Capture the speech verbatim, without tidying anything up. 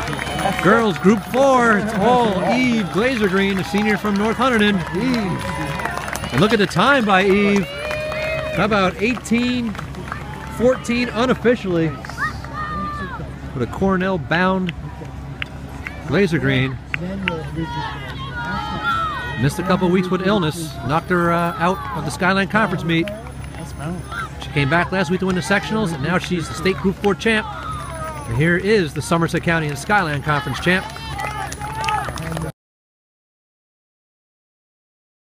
Girls Group four, it's all Eve Glasergreen, a senior from North Hunterdon. Eve. And look at the time by Eve. How about eighteen fourteen unofficially? With a Cornell bound Glasergreen. Missed a couple weeks with illness, knocked her uh, out of the Skyline Conference meet. She came back last week to win the sectionals, and now she's the state Group four champ. And here is the Somerset County and Skyline Conference champ.